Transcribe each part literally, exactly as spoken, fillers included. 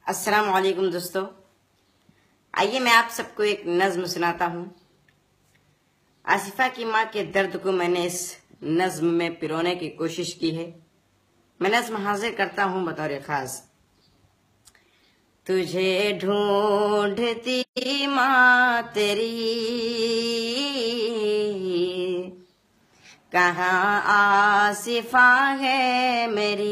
अस्सलाम वालेकुम दोस्तों, आइए मैं आप सबको एक नज्म सुनाता हूँ। आसिफा की माँ के दर्द को मैंने इस नज्म में पिरोने की कोशिश की है। मैं नज्म हाजिर करता हूँ बतौर खास। तुझे ढूंढती माँ तेरी, कहाँ आसिफा है मेरी,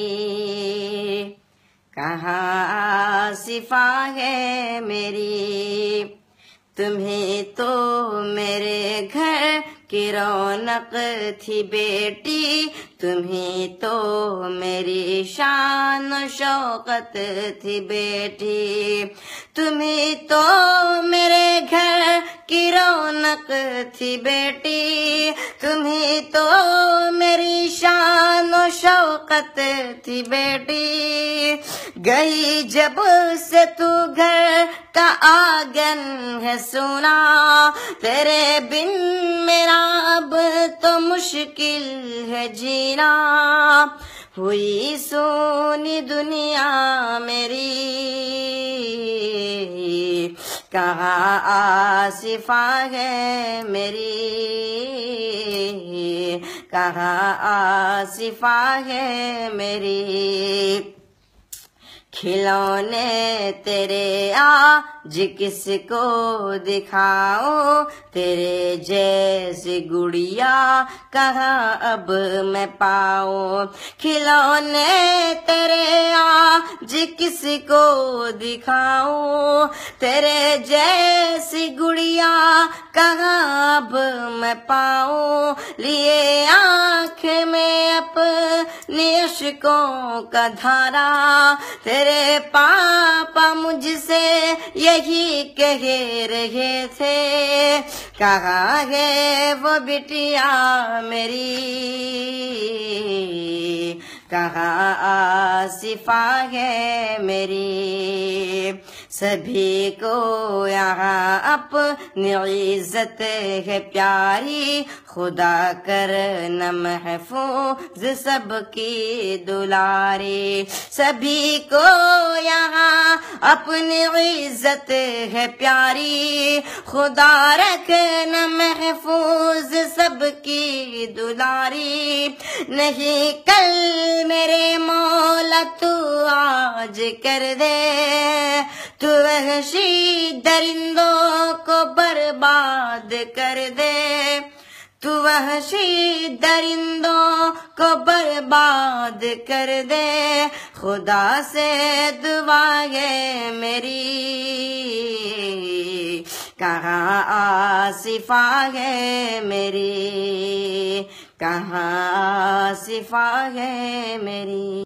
कहाँ आसिफा है मेरी। तुम्हें तो मेरे घर की रौनक थी बेटी, तुम्हें तो मेरी शान शौकत थी बेटी। तुम्हें तो मेरे घर की रौनक थी बेटी, तुम्हें तो मेरी शान शौकत थी बेटी। गई जब से तू घर का आंगन है सुना, तेरे बिन मेरा अब तो मुश्किल है जीना। हुई सोनी दुनिया मेरी, कहाँ आसिफा है मेरी, कहाँ आसिफा है मेरी। खिलौने तेरे आज किसको दिखाओ, तेरे जैसी गुड़िया कहाँ अब मैं पाऊं। खिलौने तेरे आज किसको दिखाओ, तेरे जैसी गुड़िया कहाँ अब मैं पाऊं। लिए आँख में अपने अश्कों का धारा, तेरे पापा मुझसे यही कह रहे थे, कहाँ है वो बिटिया मेरी, कहाँ आसिफा है मेरी। सभी को यहाँ अपनी इज्जत है प्यारी, खुदा कर न महफूज सबकी दुलारी। सभी को यहाँ अपनी इज्जत है प्यारी, खुदा रख न महफूज सबकी दुलारी। नहीं कल मेरे मौला तू आज कर दे, तू वहशी दरिंदों को बर्बाद कर दे, तू वहशी दरिंदों को बर्बाद कर दे। खुदा से दुआ है मेरी, कहाँ आसिफा है मेरी, कहाँ आसिफा है मेरी।